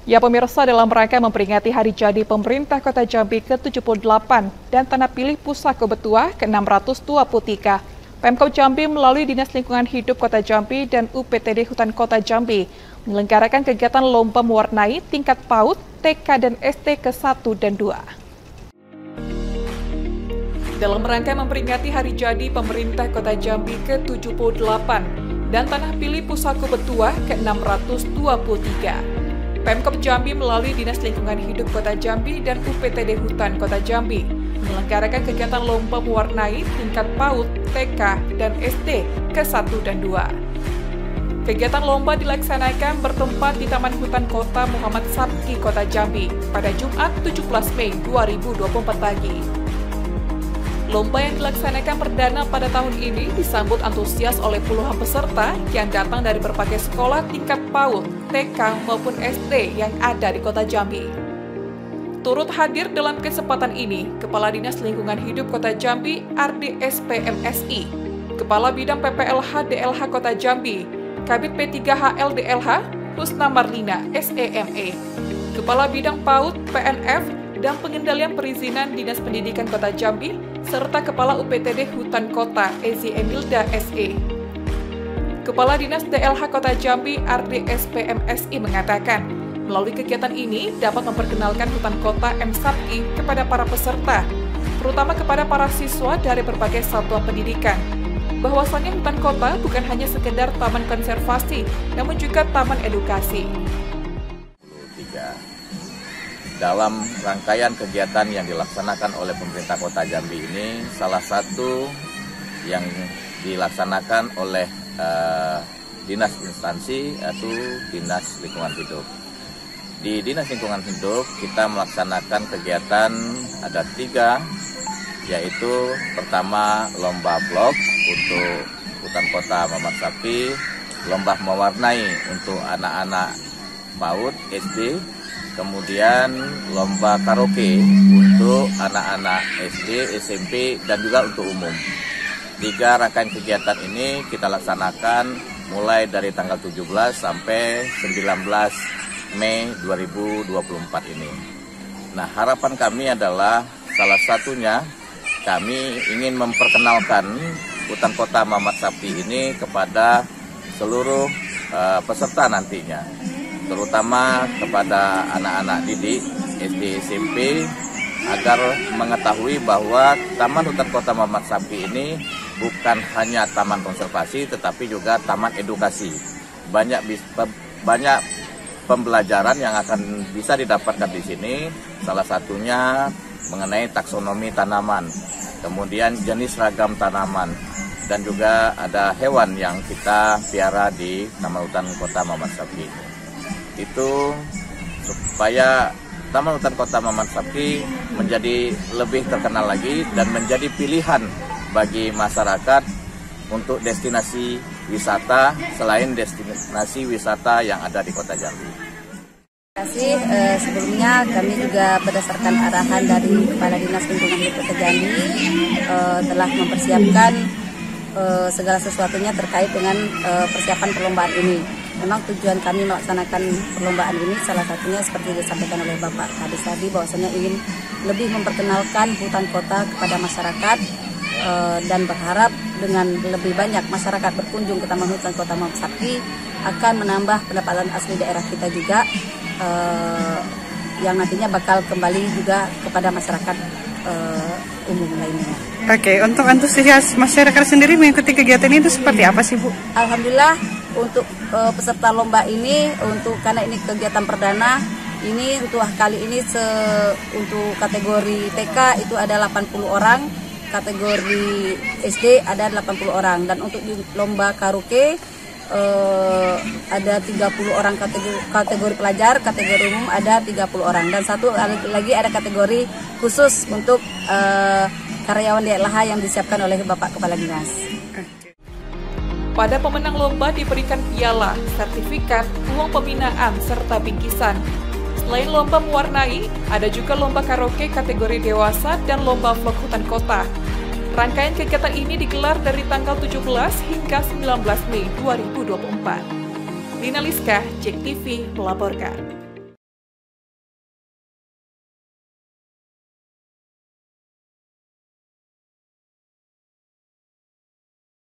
Ya pemirsa, dalam rangka memperingati Hari Jadi Pemerintah Kota Jambi ke-78 dan Tanah Pilih Pusako Betua ke-623, Pemkab Jambi melalui Dinas Lingkungan Hidup Kota Jambi dan UPTD Hutan Kota Jambi menyelenggarakan kegiatan lomba mewarnai tingkat PAUD, TK, dan SD ke-1 dan 2. Dalam rangka memperingati Hari Jadi Pemerintah Kota Jambi ke-78 dan Tanah Pilih Pusako Betua ke-623, Pemkab Jambi melalui Dinas Lingkungan Hidup Kota Jambi dan UPTD Hutan Kota Jambi menyelenggarakan kegiatan lomba mewarnai tingkat PAUD, TK, dan SD ke-1 dan 2. Kegiatan lomba dilaksanakan bertempat di Taman Hutan Kota Muhammad Sabki Kota Jambi pada Jumat 17 Mei 2024 pagi. Lomba yang dilaksanakan perdana pada tahun ini disambut antusias oleh puluhan peserta yang datang dari berbagai sekolah tingkat PAUD, TK, maupun SD yang ada di Kota Jambi. Turut hadir dalam kesempatan ini, Kepala Dinas Lingkungan Hidup Kota Jambi, Ardi SPMSI, Kepala Bidang PPLH DLH Kota Jambi, Kabid P3HL DLH, Husna Marlina, SEME, Kepala Bidang PAUD, PNF, dan Pengendalian Perizinan Dinas Pendidikan Kota Jambi, serta Kepala UPTD Hutan Kota, Ezi Emilda, SE. Kepala Dinas DLH Kota Jambi, Ardi SPMSI mengatakan, melalui kegiatan ini dapat memperkenalkan hutan kota M. Sabki kepada para peserta, terutama kepada para siswa dari berbagai satuan pendidikan, bahwasannya hutan kota bukan hanya sekedar taman konservasi, namun juga taman edukasi. Dalam rangkaian kegiatan yang dilaksanakan oleh pemerintah Kota Jambi ini, salah satu yang dilaksanakan oleh dinas instansi yaitu Dinas Lingkungan Hidup. Di Dinas Lingkungan Hidup kita melaksanakan kegiatan ada 3, yaitu pertama lomba blog untuk Hutan Kota Muhammad Sabki, lomba mewarnai untuk anak-anak PAUD, SD, kemudian lomba karaoke untuk anak-anak SD, SMP, dan juga untuk umum. 3 rangkaian kegiatan ini kita laksanakan mulai dari tanggal 17 sampai 19 Mei 2024 ini. Nah, harapan kami adalah salah satunya kami ingin memperkenalkan Hutan Kota Muhammad Sabki ini kepada seluruh peserta nantinya, terutama kepada anak-anak didik SD SMP, agar mengetahui bahwa Taman Hutan Kota Muhammad Sabki ini bukan hanya taman konservasi tetapi juga taman edukasi. Banyak pembelajaran yang akan bisa didapatkan di sini, salah satunya mengenai taksonomi tanaman, kemudian jenis ragam tanaman, dan juga ada hewan yang kita piara di Taman Hutan Kota Muhammad Sabki. Itu supaya Taman Hutan Kota Muhammad Sabki menjadi lebih terkenal lagi dan menjadi pilihan bagi masyarakat untuk destinasi wisata selain destinasi wisata yang ada di Kota Jambi. Terima kasih. Sebelumnya kami juga berdasarkan arahan dari Kepala Dinas Lingkungan Hidup Kota Jambi telah mempersiapkan segala sesuatunya terkait dengan persiapan perlombaan ini. Memang tujuan kami melaksanakan perlombaan ini salah satunya seperti disampaikan oleh Bapak Kadis tadi, bahwasanya ingin lebih memperkenalkan hutan kota kepada masyarakat dan berharap dengan lebih banyak masyarakat berkunjung ke Taman Hutan Kota Muhammad Sabki akan menambah pendapatan asli daerah kita juga, yang nantinya bakal kembali juga kepada masyarakat umum lainnya. Oke, untuk antusias masyarakat sendiri mengikuti kegiatan itu seperti apa sih, Bu? Alhamdulillah untuk peserta lomba ini, karena ini kegiatan perdana, ini untuk kali ini untuk kategori TK itu ada 80 orang, kategori SD ada 80 orang, dan untuk di lomba karaoke ada 30 orang kategori pelajar, kategori umum ada 30 orang, dan satu lagi ada kategori khusus untuk karyawan DLH yang disiapkan oleh Bapak Kepala Dinas. Pada pemenang lomba diberikan piala, sertifikat, uang pembinaan, serta bingkisan. Selain lomba mewarnai, ada juga lomba karaoke kategori dewasa dan lomba vlog hutan kota. Rangkaian kegiatan ini digelar dari tanggal 17 hingga 19 Mei 2024. Lina Liska, JEK TV melaporkan.